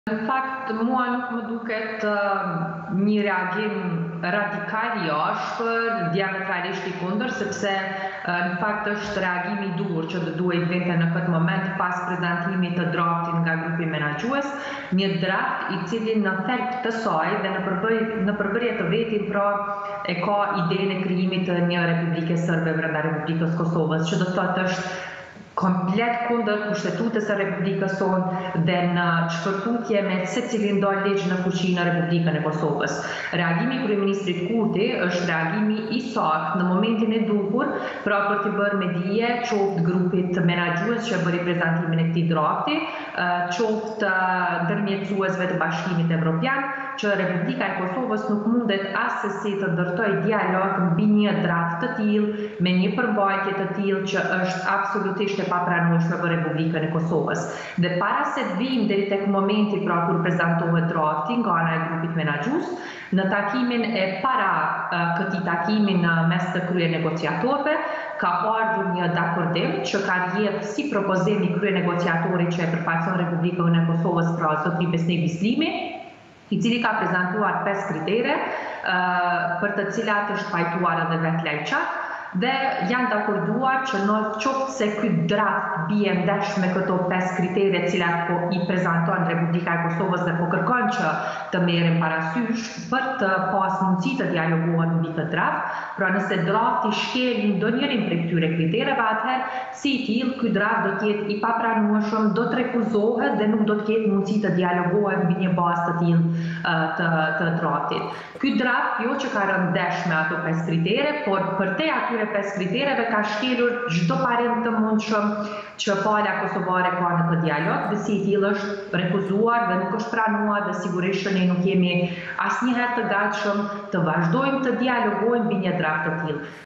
În fapt, mua nuk më duket një reagim radikal i ashpër, diametralisht I kundër, sepse në fakt është reagimi I dur që do duhet vinte në këtë moment pas prezantimit të draftit nga grupi menaxhues, një draft I cili në thelb të saj dhe në përbërje të vetin pra e ka idenë e krijimit të një Republike Serbe brenda Republikës Kosovës, që do thotë është komplet kundër kushtetutës së Republikës sonë dhe në shpërthutje me secilin ndaj ligj në fuqi në Republikën e Kosovës. Reagimi I kryeministrit Kurti është reagimi I saktë në momentin e duhur, pra për të bërë me dije qoftë grupit menaxhues që bëri prezantimin e këtij drafti, qoftë ndërmjetësuesve të Bashkimit Evropian, që Republika e Kosovës nuk mundet asesi të ndërtojë dialog mbi një draft të tillë me një përmbajtje të tillë që është absolutisht e papranueshme për Republikën e Kosovës. Dhe para se të vijmë deri tek momenti pra kur prezantohet drafti nga ana e grupit menaxhues, në takimin e para këtij takimi në mes të kryenegociatorëve ka ardhur një dakordim që ka rrjedhur si propozim I kryenegociatorit që e përfaqëson Republikën e Kosovës pra zotri Besnik Bislimi, I cili ka prezantuar 5 kritere për të cilat është pajtuar edhe vetë Lajçak dhe janë dakorduar që në qoftë se ky draft bie ndesh me këto 5 kritere cilat po I prezanton Republika e Kosovës dhe po kërkon që të merren parasysh për të pas mundësi të dialogohen mbi këtë draft, pra nëse drafti shkel ndonjërin prej këtyre kritereve, atëherë si I tillë ky draft do të jetë I papranueshëm, do të refuzohet dhe nuk do të ketë mundësi të dialogohet mbi një bazë të tillë të draftit. Ky draft jo që ka rënë ndesh me ato 5 kritere, por përtej atyre 5 kritereve ka shkelur çdo parim të mundshëm që pala kosovare ka në këtë dialog, dhe si I tillë është refuzuar dhe nuk është pranuar dhe sigurisht ne nuk jemi asnjëherë të gatshëm të vazhdojmë të dialogojmë mbi një draft të tillë.